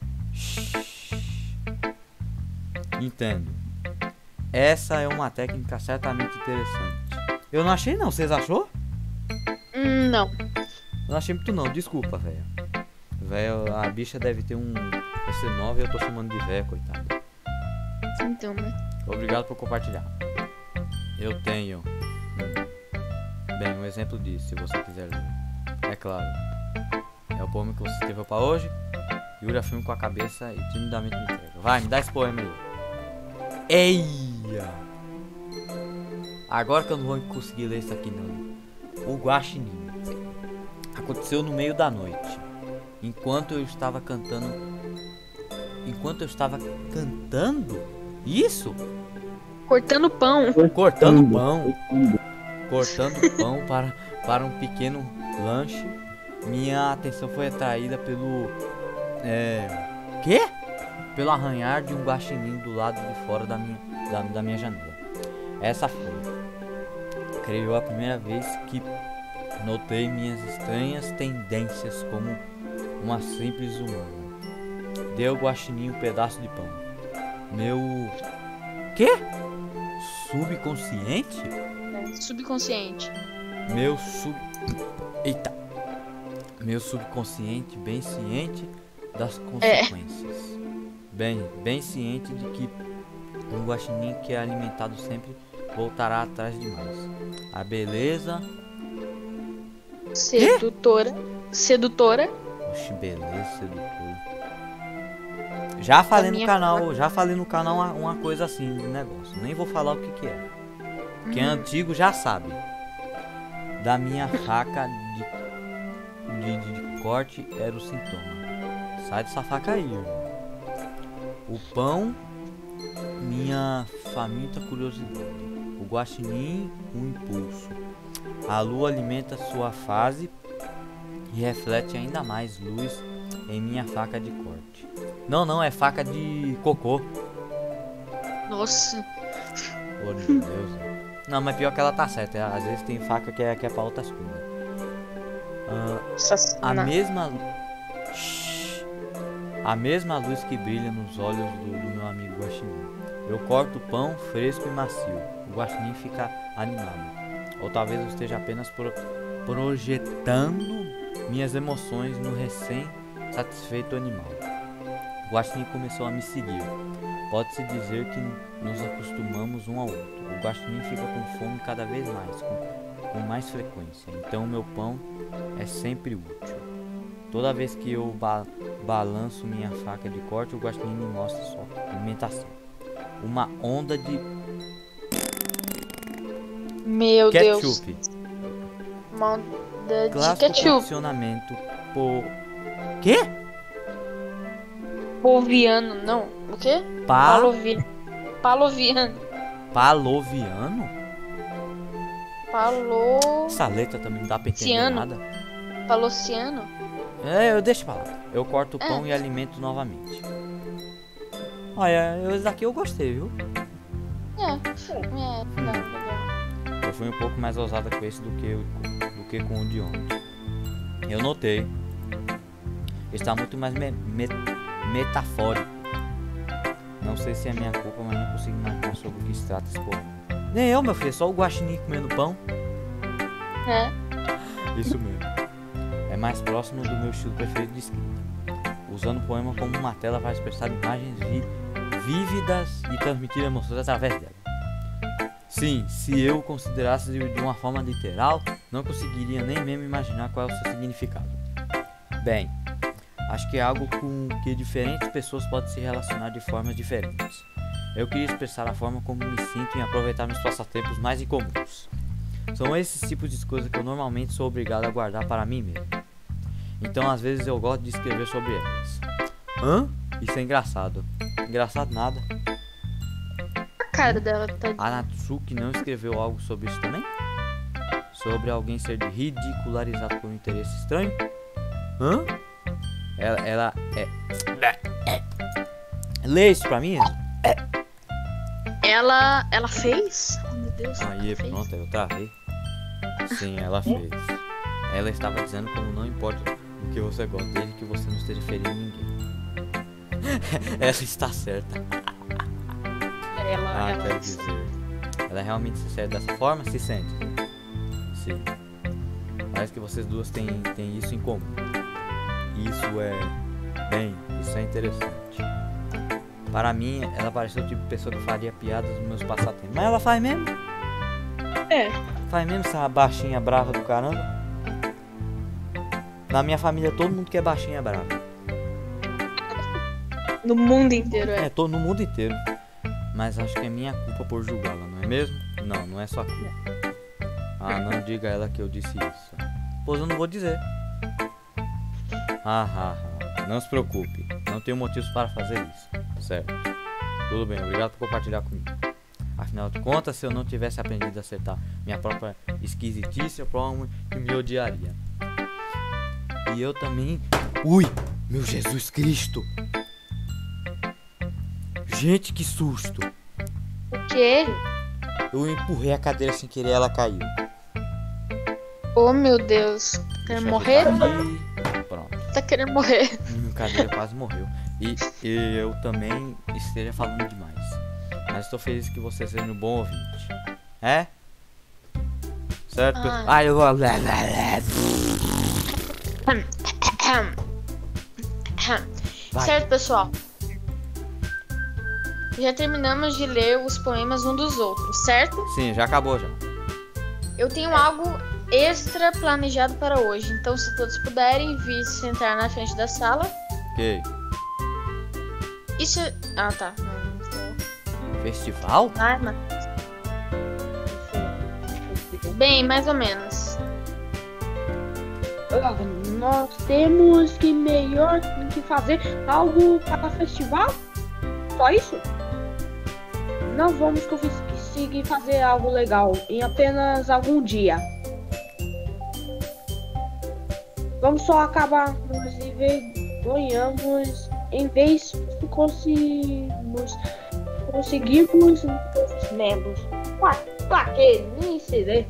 Entendo. Essa é uma técnica certamente interessante. Eu não achei não, vocês achou? Hum, não. Eu não achei muito não, desculpa, velho. Velho, a bicha deve ter um... Vai ser nova e eu tô chamando de velha, coitada. Então, né? Obrigado por compartilhar. Eu tenho... Hum, bem, um exemplo disso, se você quiser ler. É claro. É o poema que você escreveu pra hoje. Yuri afirma com a cabeça e timidamente me entrega. Vai, me dá esse poema aí. Eia! Agora que eu não vou conseguir ler isso aqui não. O Guaxinim. Aconteceu no meio da noite. Enquanto eu estava cantando... Enquanto eu estava cantando? Isso? Cortando pão. Cortando pão. Cortando pão para, para um pequeno lanche. Minha atenção foi atraída pelo... É... Quê? Pelo arranhar de um guaxinim do lado de fora da minha, da, da minha janela. Essa foi, creio, a primeira vez que notei minhas estranhas tendências como uma simples humana. Deu ao guaxinim um pedaço de pão. Meu... Quê? Subconsciente? Subconsciente. Meu sub... Eita. Meu subconsciente bem ciente das consequências. É. Bem, bem ciente de que um guaxinim que é alimentado sempre voltará atrás demais. A beleza... Sedutora. Quê? Sedutora. Oxe, beleza, sedutora. Já falei no canal, faca. já falei no canal uma, uma coisa assim de negócio. Nem vou falar o que que é. Hum. Quem é antigo já sabe. Da minha faca de, de, de, de corte era o sintoma. Sai dessa faca aí, irmão. O pão, minha faminta curiosidade. O guaxinim, um impulso. A lua alimenta sua fase e reflete ainda mais luz em minha faca de corte. Não, não, é faca de cocô. Nossa. Oh, meu Deus. Não, mas pior que ela tá certa. Às vezes tem faca que é, que é pra outras coisas. Uh, a mesma... A mesma luz que brilha nos olhos do, do meu amigo guaxinim. Eu corto o pão fresco e macio. O guaxinim fica animado. Ou talvez eu esteja apenas pro, projetando minhas emoções no recém-satisfeito animal. O guaxinim começou a me seguir. Pode-se dizer que nos acostumamos um ao outro. O guaxinim fica com fome cada vez mais, com, com mais frequência. Então o meu pão é sempre útil. Toda vez que eu ba balanço minha faca de corte, o guaxinim me mostra sua alimentação. Uma onda de... Meu ketchup. Deus. Uma onda de clássico ketchup. Condicionamento por... Quê? Polviano, não. O quê? Pa... Paloviano. Paloviano. Paloviano? Palo... Essa letra também não dá pra entender Ciano. nada. Palociano? É, eu deixo pra lá. Eu corto o É. pão e alimento novamente. Olha, esse daqui eu gostei, viu? É. É, não, legal. Eu fui um pouco mais ousada com esse do que, do que com o de ontem. Eu notei. Está muito mais me me metafórico. Não sei se é minha culpa, mas não consigo imaginar sobre o que se trata esse poema. Nem eu, meu filho, é só o guaxinim comendo pão. É. Isso mesmo. É mais próximo do meu estilo preferido de escrita. Usando o poema como uma tela para expressar imagens vi vívidas e transmitir emoções através dela. Sim, se eu o considerasse de uma forma literal, não conseguiria nem mesmo imaginar qual é o seu significado. Bem, acho que é algo com que diferentes pessoas podem se relacionar de formas diferentes. Eu queria expressar a forma como me sinto em aproveitar meus passatempos mais incomuns. São esses tipos de coisas que eu normalmente sou obrigado a guardar para mim mesmo. Então às vezes eu gosto de escrever sobre elas. Hã? Isso é engraçado. Engraçado nada. A cara dela tá... A Natsuki não escreveu algo sobre isso também? Sobre alguém ser ridicularizado por um interesse estranho? Hã? Ela, ela é... Lê isso pra mim? Ela... Ela fez? Oh, meu Deus. Aí, ela fez? pronto, eu travei. Sim, ela fez. Ela estava dizendo como não importa o que você gosta dele, que você não esteja ferindo ninguém. Ela está certa. Ela, Ah, ela... quero dizer. Ela realmente se sente dessa forma? Se sente. Sim. Parece que vocês duas têm, têm isso em comum. Isso é... Bem, isso é interessante. Para mim, ela pareceu o tipo de pessoa que faria piadas nos meus passatempos. Mas ela faz mesmo? É. Faz mesmo essa baixinha brava do caramba? Na minha família todo mundo quer baixinha brava. No mundo inteiro, é. É, tô no mundo inteiro. Mas acho que é minha culpa por julgá-la, não é mesmo? Não, não é sua culpa. Ah, não diga a ela que eu disse isso. Pois eu não vou dizer. Ah, ah, ah. Não se preocupe. Não tenho motivos para fazer isso. Certo. Tudo bem, obrigado por compartilhar comigo. Afinal de contas, se eu não tivesse aprendido a acertar minha própria esquisitice, eu provavelmente me odiaria. E eu também... Ui, meu Jesus Cristo! Gente, que susto! O quê? Eu empurrei a cadeira sem querer, ela caiu. Oh, meu Deus. Tá Deixa querendo eu morrer? ajeitar aqui. Pronto. Tá querendo morrer. Minha cadeira quase morreu. E, e eu também esteja falando demais. Mas estou feliz que você seja um bom ouvinte. É? Certo? Ah. Ai, eu vou... Vai. Certo, pessoal. Já terminamos de ler os poemas um dos outros, certo? Sim, já acabou já. Eu tenho algo extra planejado para hoje. Então, se todos puderem vir se sentar na frente da sala. Ok. Isso... Ah, tá. Não, não sei. Festival? Ah, mas... Bem, mais ou menos. Ah, nós temos que melhor que fazer algo para o festival? Só isso? Não vamos conseguir fazer algo legal em apenas algum dia. Vamos só acabar nos envergonhamos em vez de conseguirmos conseguirmos os membros. Pra, pra que? Nem se vê.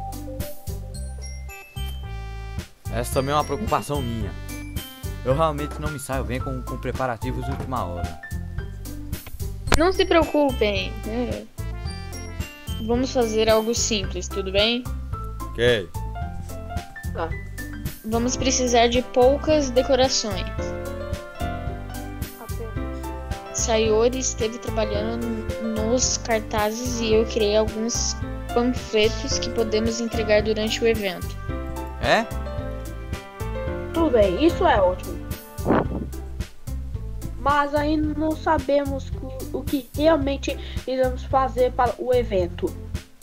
Essa também é uma preocupação minha. Eu realmente não me saio bem com, com preparativos de última hora. Não se preocupem. É. Vamos fazer algo simples, tudo bem? Ok. Vamos precisar de poucas decorações. Sayori esteve trabalhando nos cartazes e eu criei alguns panfletos que podemos entregar durante o evento. É? Tudo bem, isso é ótimo. Mas ainda não sabemos o que realmente iremos fazer para o evento.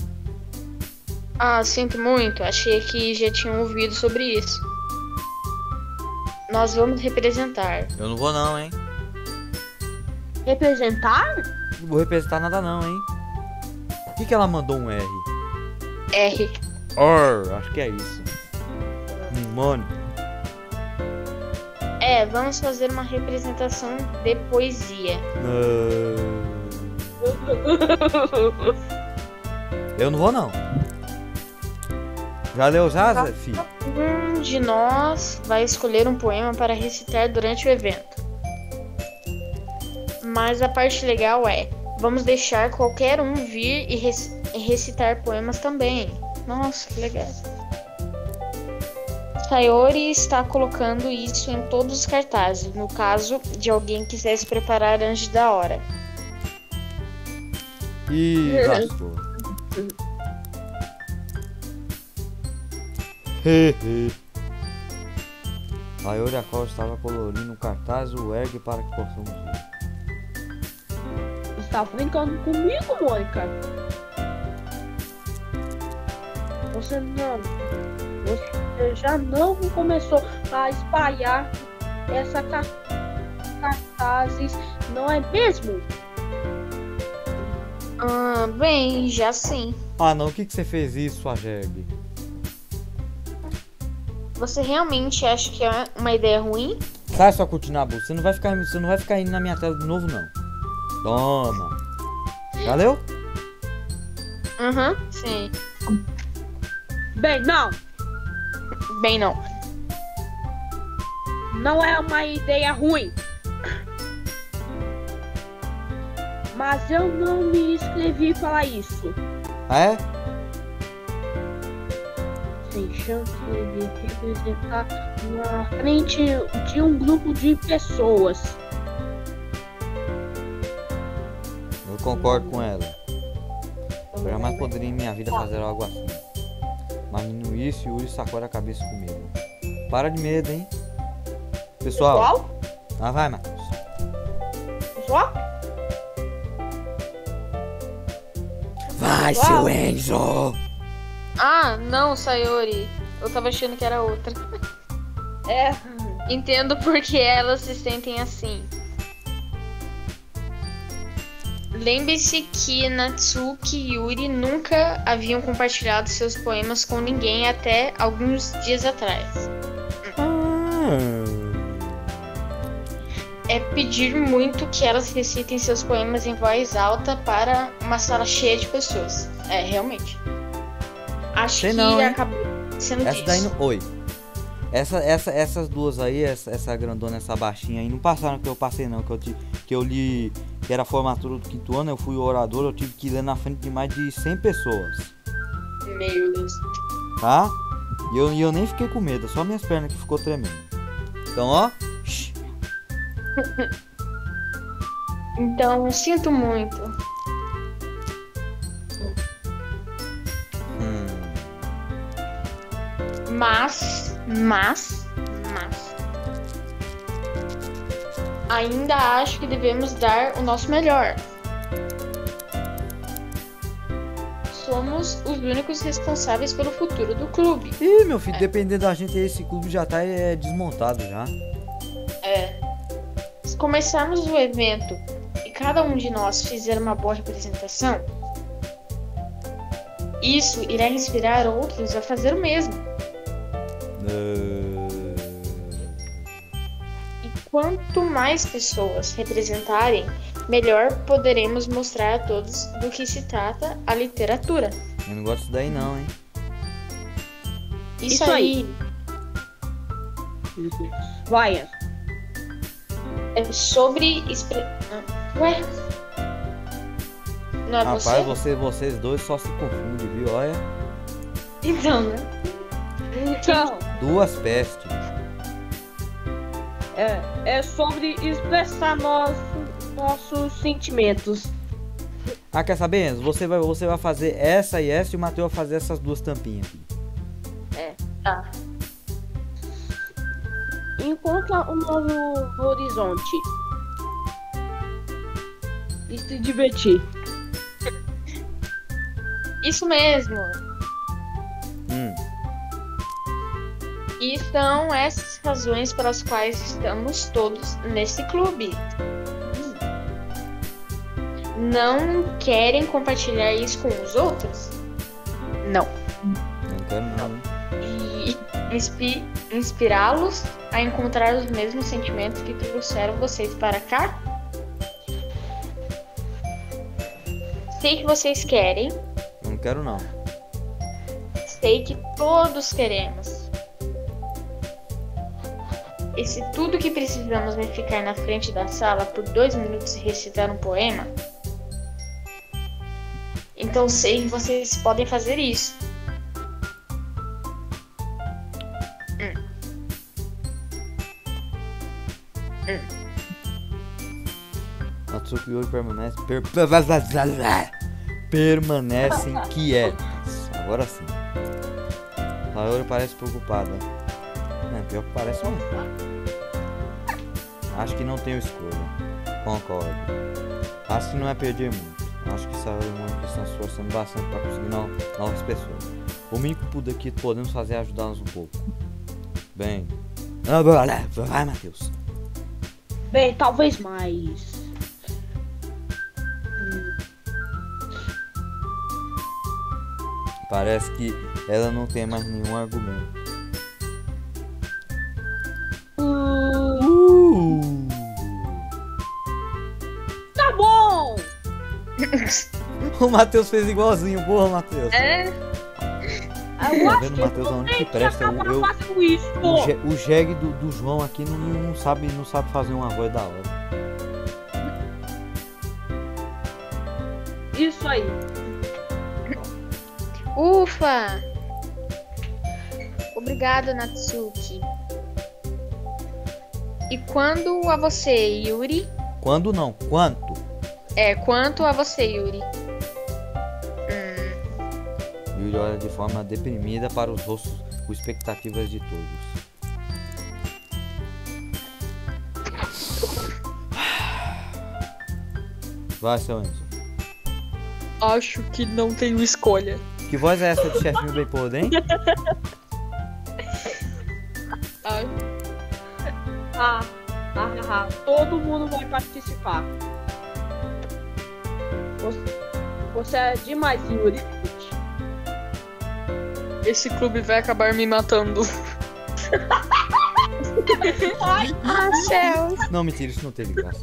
Ah, sinto muito. Achei que já tinham ouvido sobre isso. Nós vamos representar. Eu não vou não, hein? Representar? Não vou representar nada não, hein? Por que, que ela mandou um R? R. R, acho que é isso. Hum, Mônica. É, vamos fazer uma representação de poesia. Eu não vou não. Já leu já, Zé, filho? Um de nós vai escolher um poema para recitar durante o evento. Mas a parte legal é, vamos deixar qualquer um vir e rec- recitar poemas também. Nossa, que legal. Sayori está colocando isso em todos os cartazes, no caso de alguém quiser se preparar antes da hora. Ih, lascou. Hehe. Sayori a qual estava colorindo um cartaz o ergue para que possamos ver. Está brincando comigo, Mônica? Você não... Você já não começou a espalhar essa ca- cartazes, não é mesmo? Ah, bem, já sim. Ah não, o que, que você fez isso, sua jegue? Você realmente acha que é uma ideia ruim? Sai sua cortina, você não vai ficar, você não vai ficar indo na minha tela de novo não. Toma. Já leu? Aham, uhum, sim. Bem, não. Bem, não. Não é uma ideia ruim. Mas eu não me inscrevi para isso. Ah, é? Sem chance de representar na frente de um grupo de pessoas. Eu concordo com ela. Eu jamais poderia em minha vida fazer algo assim. Mas no isso, Yuri sacou a cabeça comigo. Para de medo, hein? Pessoal. Pessoal? Ah, vai, Matheus. Pessoal? Vai, Pessoal? seu Enzo! Ah, não, Sayori. Eu tava achando que era outra. É. Entendo por que elas se sentem assim. Lembre-se que Natsuki e Yuri nunca haviam compartilhado seus poemas com ninguém até alguns dias atrás. É pedir muito que elas recitem seus poemas em voz alta para uma sala cheia de pessoas. É, realmente. Acho Sei que não, hein? acabou sendo Essa disso. daí não. Oi. Essa, essa, essas duas aí, essa, essa grandona, essa baixinha aí, não passaram que eu passei não, que eu, ti- que eu li que era a formatura do quinto ano, eu fui orador, eu tive que ler na frente de mais de cem pessoas, Meu Deus. tá? E eu, e eu nem fiquei com medo, só minhas pernas que ficou tremendo. Então, ó, shh, Então, sinto muito. hum, Mas, mas, mas. Ainda acho que devemos dar o nosso melhor. Somos os únicos responsáveis pelo futuro do clube. Ih, meu filho, dependendo da gente, esse clube já tá é, desmontado já. É. Se começarmos o evento e cada um de nós fizer uma boa representação, isso irá inspirar outros a fazer o mesmo. Uh, E quanto mais pessoas representarem, melhor poderemos mostrar a todos do que se trata a literatura. eu não gosto disso daí não, hein? Isso, Isso aí Vai. é sobre... Expre... Ah, Ué? Não é Rapaz, você? você, vocês dois só se confundem, viu? Olha, Então, né? Então, duas pestes. é, é sobre expressar nosso, nossos sentimentos. Ah, quer saber, Enzo? Você vai, você vai fazer essa e essa e o Matheus vai fazer essas duas tampinhas aqui. Tá. Encontra um novo horizonte. E se divertir. Isso mesmo. Hum, E são essas razões pelas quais estamos todos nesse clube. Não querem compartilhar isso com os outros? Não. não quero não, hein? E inspi- inspirá-los a encontrar os mesmos sentimentos que trouxeram vocês para cá? Sei que vocês querem, Eu não quero não. sei que todos queremos. E se tudo que precisamos é ficar na frente da sala por dois minutos e recitar um poema, então sei que vocês podem fazer isso. Natsuki e Yuri permanecem per, permanecem quietos. Agora sim. A Yuri parece preocupada. Não, pior que parece mesmo. Acho que não tenho escolha. Concordo. Acho que não é perder muito. Acho que Sayori e Mônica estão se esforçando bastante para conseguir no- novas pessoas. O mínimo que puder que podemos fazer é ajudá-los um pouco. Bem. Ah, bora, vai, Matheus. Bem, talvez mais. Parece que ela não tem mais nenhum argumento. Hum, Uh! tá bom! O Matheus fez igualzinho, porra, Matheus. É? Eu Tá acho vendo, que Matheus, aonde que presta? Eu, acabar eu, fazendo isso. o, Je- o jegue do, do João aqui não, não, sabe, não sabe fazer uma voz da hora. Isso aí. Ufa! Obrigado, Natsuki. E quando a você, Yuri? Quando não? Quanto? É, quanto a você, Yuri? Yuri olha de forma deprimida para os rostos com expectativas de todos. Vai, seu Enzo. Acho que não tenho escolha. Que voz é essa de chefinho bem podre, hein? Ai, Ah, ah, ah, todo mundo vai participar. Você, você é demais, Yuri. esse clube vai acabar me matando. Ai, Ah, céus! Não, mentira, isso não teve graça.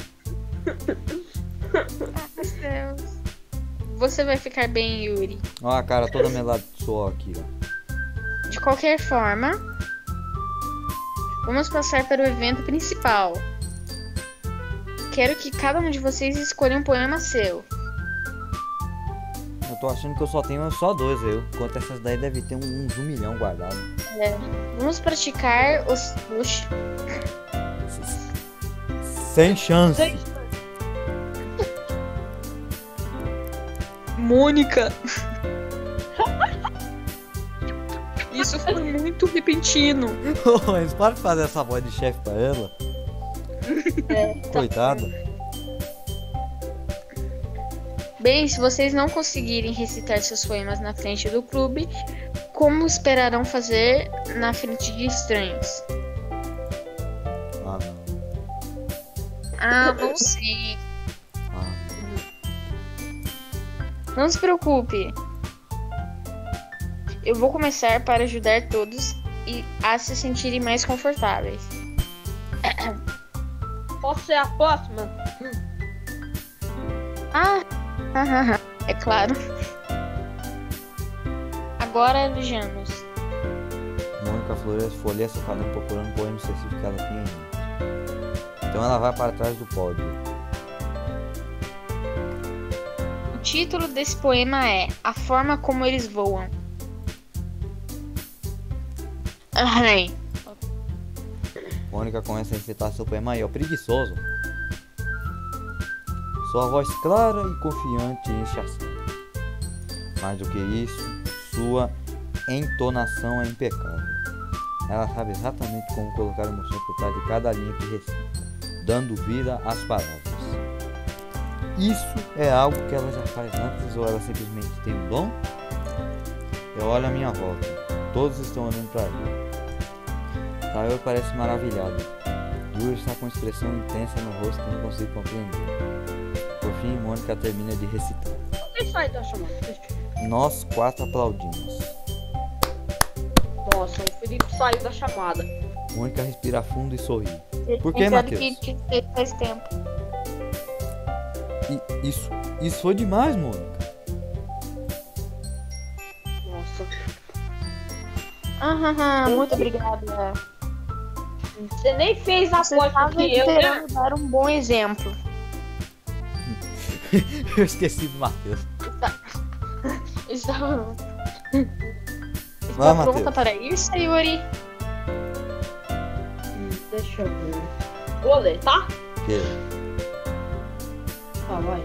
Ah, céus! Você vai ficar bem, Yuri. Ó a cara toda melada de suor aqui, ó. De qualquer forma, vamos passar para o evento principal. Quero que cada um de vocês escolha um poema seu. Eu tô achando que eu só tenho só dois, eu. Enquanto essas daí deve ter um- uns um milhão guardado. Vamos praticar os. Oxi. Sem chance. Sem- Mônica! Isso foi muito repentino. Ô, Enzo, para de fazer essa voz de chefe pra ela. Coitada. Bem, se vocês não conseguirem recitar seus poemas na frente do clube, como esperarão fazer na frente de estranhos? Ah, não. Ah, não sei. Ah, Não se preocupe. Eu vou começar para ajudar todos e a se sentirem mais confortáveis. Posso ser a próxima? Ah, é claro. Agora vejamos. Mônica floresce, folheia seu caderno procurando o poema específico que ela tinha em mente. Então ela vai para trás do pódio. O título desse poema é A Forma Como Eles Voam. Ai, Mônica começa a recitar seu poema aí, ó, preguiçoso. Sua voz clara e confiante enche a sala. Mais do que isso, sua entonação é impecável. Ela sabe exatamente como colocar emoção por trás de cada linha que recita, dando vida às palavras. Isso é algo que ela já faz antes ou ela simplesmente tem um dom? Eu olho à minha volta, todos estão olhando para ela. Tayo parece maravilhado. Yuri está com expressão intensa no rosto que não consigo compreender. Por fim, Mônica termina de recitar. Quem sai da chamada? Nós quatro aplaudimos. Nossa, o Felipe saiu da chamada. Mônica respira fundo e sorri. Por que, entendo Matheus? que te fez faz tempo. E isso, isso foi demais, Mônica. Nossa. Ah, muito obrigada. Você nem fez a Você coisa estava que eu, né? esperando dar um bom exemplo. Eu esqueci do Matheus. Estava. Vai, Está pronta Matheus. para ir, Sayuri? Hum, Deixa eu ver. Vou ler, tá? Que? Tá, vai.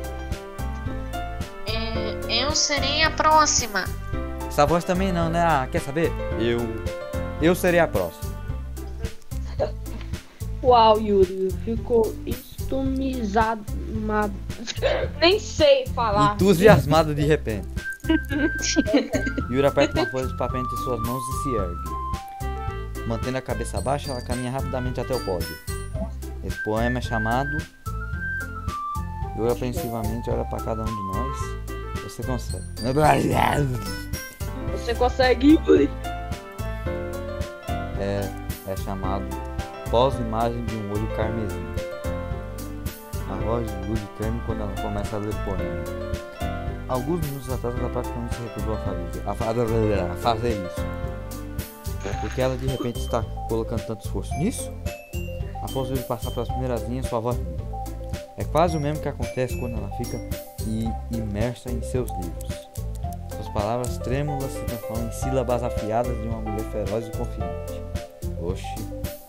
É, eu serei a próxima. Essa voz também não, né? Ah, quer saber? Eu. Eu serei a próxima. Uau, Yuri, ficou estumizado. ma- Nem sei falar. Entusiasmado de repente. Yuri aperta uma folha de papel entre suas mãos e se ergue. Mantendo a cabeça baixa, ela caminha rapidamente até o pódio. Esse poema é chamado. Yuri apreensivamente olha para cada um de nós. Você consegue. Você consegue, Yuri? É, é chamado Pós-Imagem de um Olho Carmesim. A voz de Yuri treme quando ela começa a ler o poema. alguns minutos atrás ela praticamente se recusou a fazer, a fa- a fazer isso. Porque ela de repente está colocando tanto esforço nisso, após ele passar pelas primeiras linhas, sua voz muda. É quase o mesmo que acontece quando ela fica i- imersa em seus livros. Suas palavras trêmulas se transformam em sílabas afiadas de uma mulher feroz e confiante. Oxi.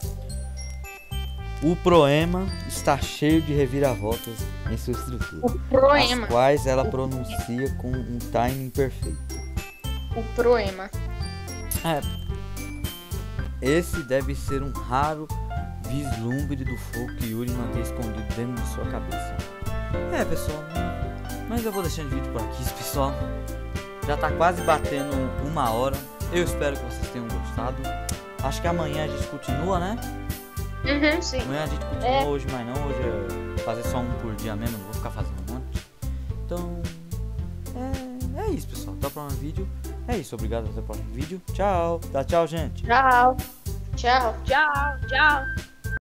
O proema está cheio de reviravoltas em sua estrutura, O proema. as quais ela pronuncia com um timing perfeito. O proema. É, esse deve ser um raro vislumbre do fogo que Yuri mantém escondido dentro de sua cabeça. É, pessoal, mas eu vou deixando o vídeo por aqui, pessoal. Já tá quase batendo uma hora. Eu espero que vocês tenham gostado. Acho que amanhã a gente continua, né? Uhum, sim. Amanhã a gente continua, É. hoje mais não. Hoje é fazer só um por dia mesmo, não vou ficar fazendo um monte. Então, é, é isso, pessoal. Até o próximo vídeo. É isso, obrigado. Até o próximo vídeo. Tchau. Dá tchau, gente. Tchau. Tchau. Tchau, tchau.